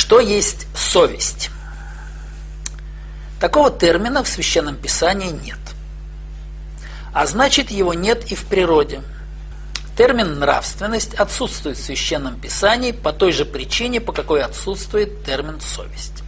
Что есть совесть? Такого термина в Священном Писании нет. А значит, его нет и в природе. Термин «нравственность» отсутствует в Священном Писании по той же причине, по какой отсутствует термин «совесть».